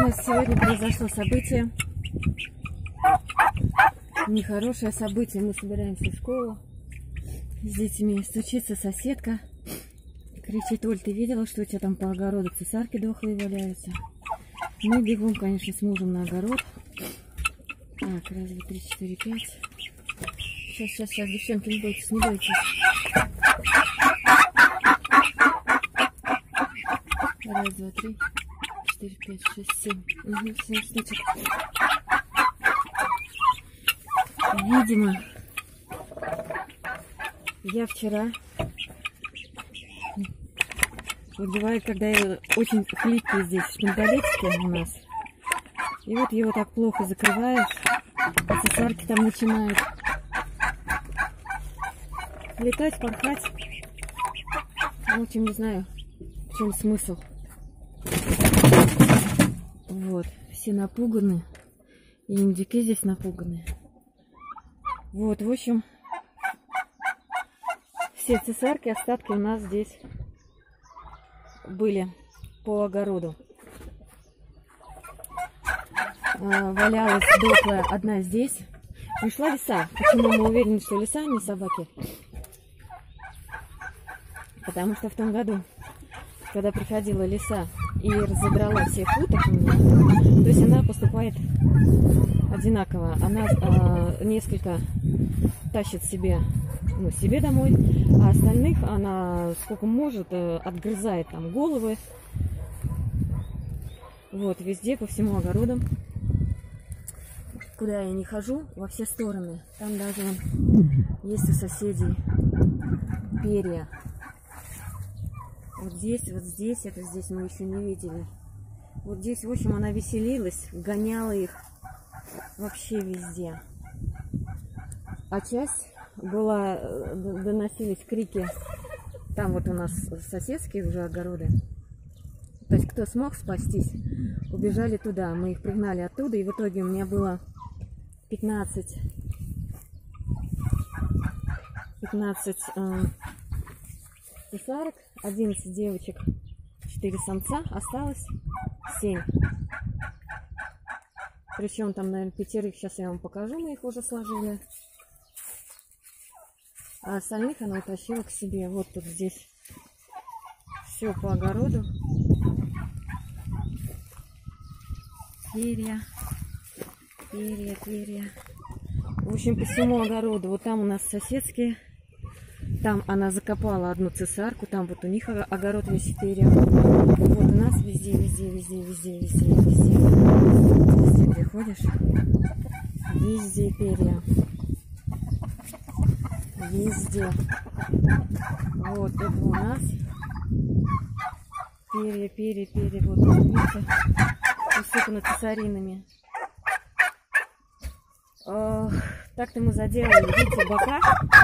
нас сегодня произошло событие, нехорошее событие. Мы собираемся в школу с детьми. Стучится соседка, кричит: Оль, ты видела, что у тебя там по огороду цесарки дохлые валяются? Мы бегом, конечно, с мужем на огород. Так, раз, два, три, четыре, пять. Сейчас, девчонки, не бойтесь, не бойтесь. Раз, два, три, четыре, пять, шесть, семь. Угу, 7 штучек. Видимо, я вчера, вот бывает, когда я очень хлипкий здесь, шпингалетики у нас, и вот его так плохо закрываешь, а цесарки там начинают летать, порхать. В общем, не знаю, в чем смысл. Вот, все напуганы, и индюки здесь напуганы. Вот, в общем, все цесарки, остатки у нас здесь были по огороду. Валялась дохлая одна здесь. Пришла лиса. Почему мы уверены, что лиса, а не собаки? Потому что в том году, когда приходила лиса и разодрала всех уток у меня, то есть она поступает одинаково. Она несколько тащит себе, себе домой, а остальных она сколько может отгрызает там головы. Вот, везде, по всему огороду. Куда я не хожу, во все стороны. Там даже есть у соседей перья. Вот здесь, это здесь мы еще не видели. Вот здесь, в общем, она веселилась, гоняла их вообще везде. А часть была, доносились крики. Там вот у нас соседские уже огороды. То есть кто смог спастись, убежали туда. Мы их пригнали оттуда, и в итоге у меня было 15 цесарок, 11 девочек, 4 самца, осталось 7. Причем там, наверное, 5, сейчас я вам покажу, мы их уже сложили. А остальных она утащила к себе. Вот тут здесь все по огороду. Перья. В общем, по всему огороду. Вот там у нас соседские. Там она закопала одну цесарку. Там вот у них огород весь перья. Вот у нас везде. Везде, где ходишь, везде перья. Везде. Вот это у нас перья. Вот, видите, усыпано цесаринами. Так-то мы заделали, видите, бока,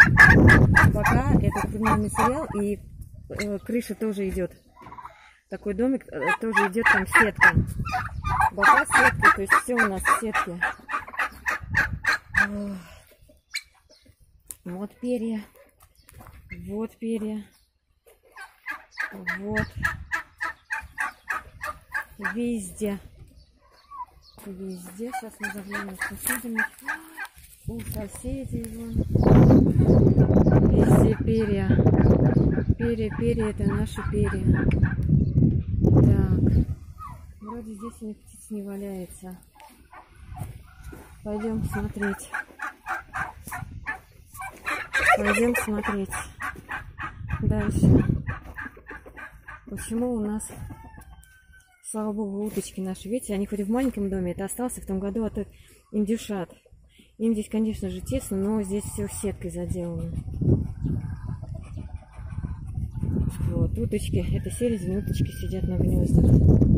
это крупный материал, и крыша тоже идет. Такой домик, тоже идет там сетка. Бока сетки, то есть все у нас в сетке. Вот перья. Вот. Везде. Сейчас мы заглянем с соседями. У соседей вон. Везде перья. Перья, это наши перья. Так. Вроде здесь ни птиц не валяется. Пойдем смотреть. Дальше. Почему у нас, слава богу, уточки наши, видите, они хоть и в маленьком доме, это остался в том году от индюшат. Им здесь, конечно же, тесно, но здесь все сеткой заделано. Вот, уточки, это селезень, уточки сидят на гнездах.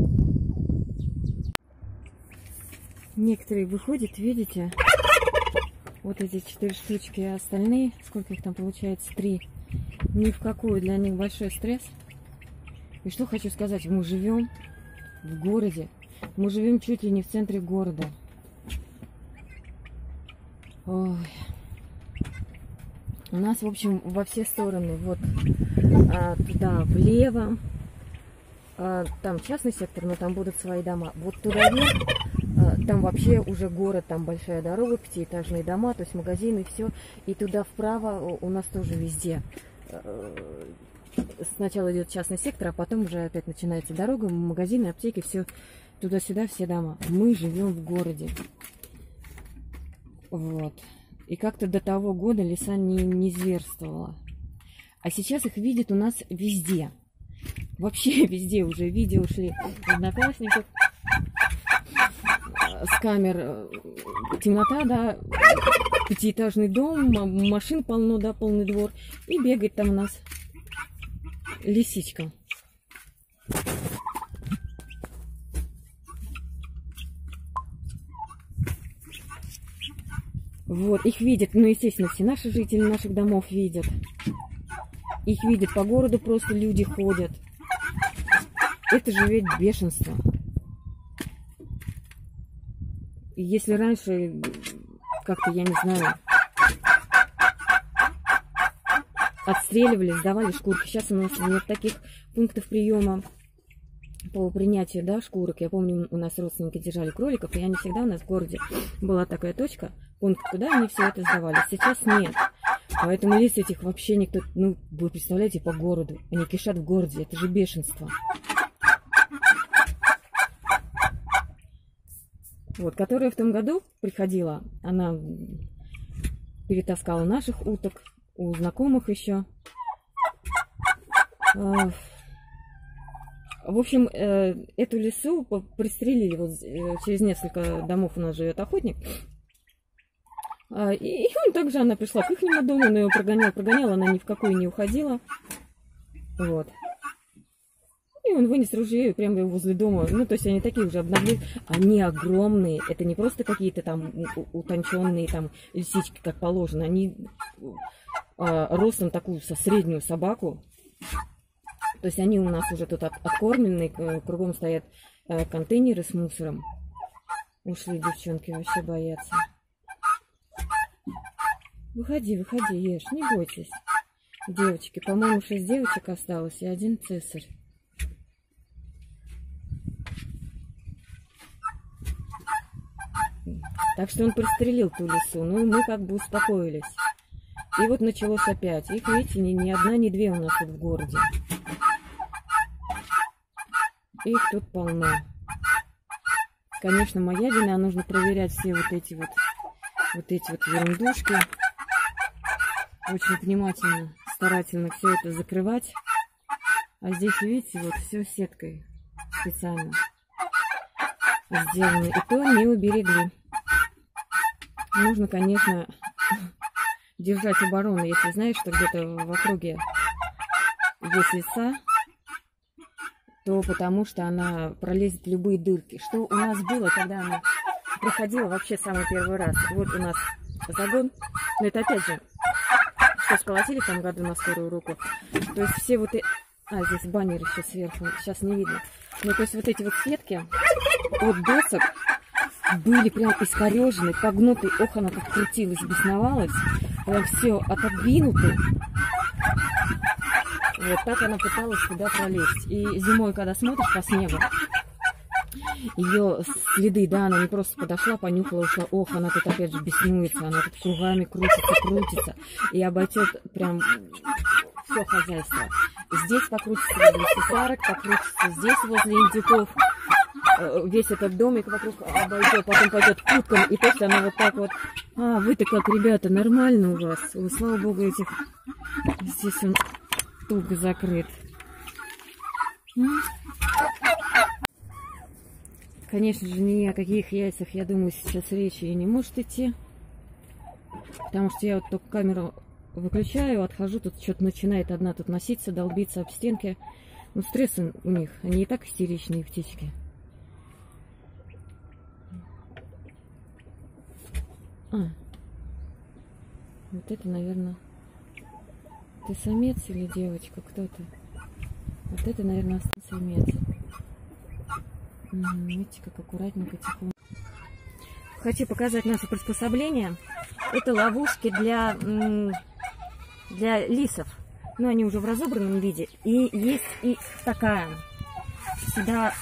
Некоторые выходят, видите, вот эти 4 штучки, а остальные, сколько их там получается, 3, ни в какую, для них большой стресс. И что хочу сказать, мы живем в городе, мы живем чуть ли не в центре города. Ой. У нас, в общем, во все стороны, вот туда влево, там частный сектор, но там будут свои дома. Вот туда вверх, там вообще уже город, там большая дорога, пятиэтажные дома, то есть магазины, все. И туда вправо у нас тоже везде. Сначала идет частный сектор, а потом уже опять начинается дорога, магазины, аптеки, все туда-сюда, все дома. Мы живем в городе. Вот. И как-то до того года лиса не зверствовала. А сейчас их видят у нас везде. Вообще везде уже видео ушли одноклассников с камер. Темнота, да, пятиэтажный дом, машин полно, да, полный двор. И бегает там у нас лисичка. Вот, их видят, ну, естественно, все наши жители наших домов видят. Их видят по городу, просто люди ходят. Это же ведь бешенство. И если раньше как-то, я не знаю, отстреливали, сдавали шкурки, сейчас у нас нет таких пунктов приема по принятию, да, шкурок. Я помню, у нас родственники держали кроликов, и они всегда у нас в городе была такая точка, пункт, куда они все это сдавали. Сейчас нет. Поэтому лис этих вообще никто, ну, вы представляете, по городу. Они кишат в городе, это же бешенство. Вот, которая в том году приходила, она перетаскала наших уток, у знакомых еще. В общем, эту лису пристрелили. Вот через несколько домов у нас живет охотник. И он также, она пришла к ихнему дому, но ее прогоняла, она ни в какую не уходила. Вот. И он вынес ружье и прямо возле дома. Ну, то есть они такие уже обнаглели. Они огромные. Это не просто какие-то там утонченные там лисички, как положено. Они ростом такую со среднюю собаку. То есть они у нас уже тут откормленные. Кругом стоят контейнеры с мусором. Ушли девчонки, вообще боятся. Выходи, выходи, ешь, не бойтесь. Девочки, по-моему, 6 девочек осталось и 1 цесарь. Так что он пристрелил ту лису, ну и мы как бы успокоились. И вот началось опять. Их, видите, ни одна, ни две у нас тут в городе. Их тут полно. Конечно, моя вина, нужно проверять все вот эти вот ерундушки. Очень внимательно, старательно все это закрывать. А здесь, видите, вот все сеткой специально сделано. И то не уберегли. Нужно, конечно, держать оборону, если знаешь, что где-то в округе есть лиса, то потому что она пролезет в любые дырки. Что у нас было, когда она приходила вообще самый первый раз? Вот у нас загон, но это опять же, что сколотили в том году на скорую руку. То есть все вот эти... здесь баннер еще сверху, сейчас не видно. Ну, то есть вот эти вот сетки от досок были прям искорежены, погнуты. Ох, она как крутилась, бесновалась. Прям все отодвинуто. Вот так она пыталась туда пролезть. И зимой, когда смотришь по снегу, ее следы, да, она не просто подошла, понюхала, ушла. Ох, она тут опять же беснуется, она тут кругами крутится. И обойдет прям все хозяйство. Здесь покрутится возле сесарок, покрутится здесь возле индюков. Весь этот домик вокруг обойдет, потом пойдет к уткам, и точно она вот так вот. Вы-то как, ребята, нормально у вас? Ой, слава богу, этих... Здесь он туго закрыт. Конечно же, ни о каких яйцах, я думаю, сейчас речи и не может идти. Потому что я вот только камеру выключаю, отхожу, тут что-то начинает одна тут носиться, долбиться об стенки. Ну, стресс у них, они и так истеричные птички. Вот это, наверное, ты самец или девочка, кто ты? Вот это, наверное, самец. Видите, как аккуратненько, тихонько. Хочу показать наше приспособление. Это ловушки для лисов. Но они уже в разобранном виде. И есть и такая сюда,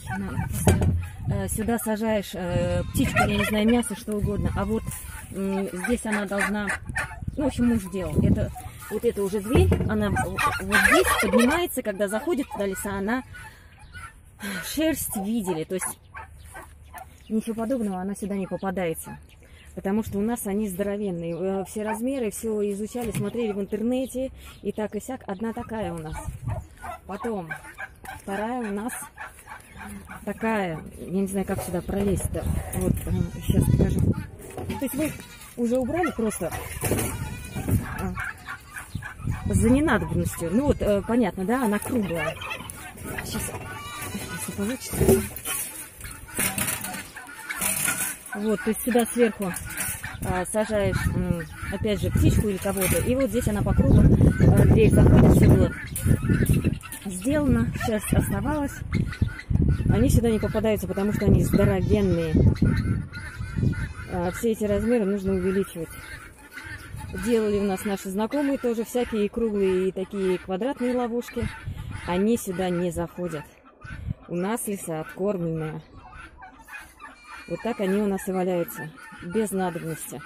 сюда сажаешь птичку, я не знаю, мясо, что угодно. А вот здесь она должна, ну, в общем, муж делал. Это, вот это уже дверь, она вот здесь поднимается, когда заходит туда лиса, она шерсть видели, то есть ничего подобного, она сюда не попадается. Потому что у нас они здоровенные. Все размеры, все изучали, смотрели в интернете. И так и сяк. Одна такая у нас. Потом вторая у нас такая. Я не знаю, как сюда пролезть-то. Вот, сейчас покажу. То есть вы уже убрали просто за ненадобностью. Ну вот, понятно, да, она круглая. Сейчас, если получится. Вот, то есть сюда сверху сажаешь, опять же, птичку или кого-то. И вот здесь она по кругу, дверь заходит, все было сделано, шерсть оставалась. Они сюда не попадаются, потому что они здоровенные. Все эти размеры нужно увеличивать. Делали у нас наши знакомые тоже всякие круглые и такие квадратные ловушки. Они сюда не заходят. У нас лиса откормленная. Вот так они у нас и валяются, без надобности.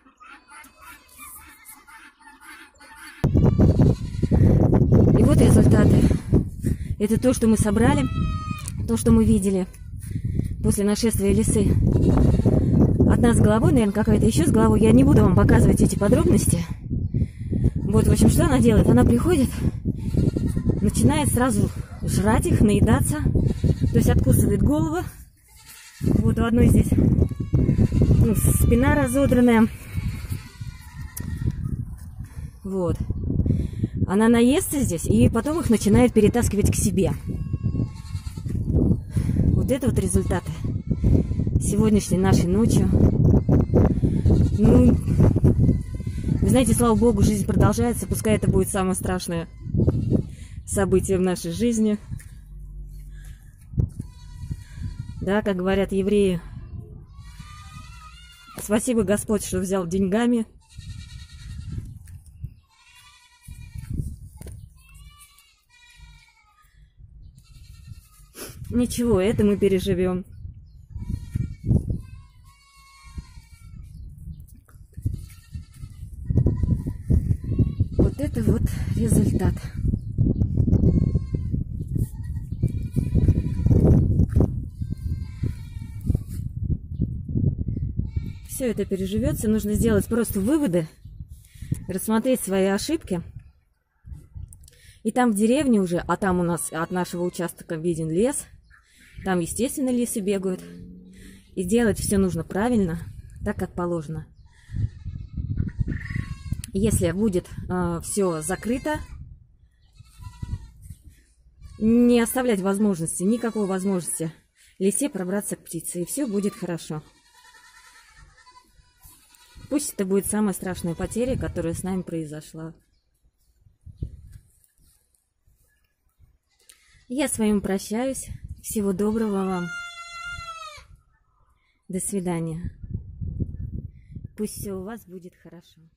И вот результаты. Это то, что мы собрали, то, что мы видели после нашествия лисы. Одна с головой, наверное, какая-то еще с головой. Я не буду вам показывать эти подробности. Вот, в общем, что она делает? Она приходит, начинает сразу жрать их, наедаться. То есть откусывает голову. Вот у одной здесь спина разодранная. Вот. Она наестся здесь, и потом их начинает перетаскивать к себе. Вот это вот результаты сегодняшней нашей ночью. Ну, вы знаете, слава богу, жизнь продолжается. Пускай это будет самое страшное событие в нашей жизни. Да, как говорят евреи, спасибо, Господь, что взял деньгами. Ничего, это мы переживем. Вот это вот результат. Все это переживется, нужно сделать просто выводы, рассмотреть свои ошибки. И там в деревне уже, а там у нас от нашего участка виден лес, там, естественно, лисы бегают. И делать все нужно правильно, так как положено. Если будет все закрыто, не оставлять возможности, никакой возможности лисе пробраться к птице, и все будет хорошо. Пусть это будет самая страшная потеря, которая с нами произошла. Я с вами прощаюсь. Всего доброго вам. До свидания. Пусть все у вас будет хорошо.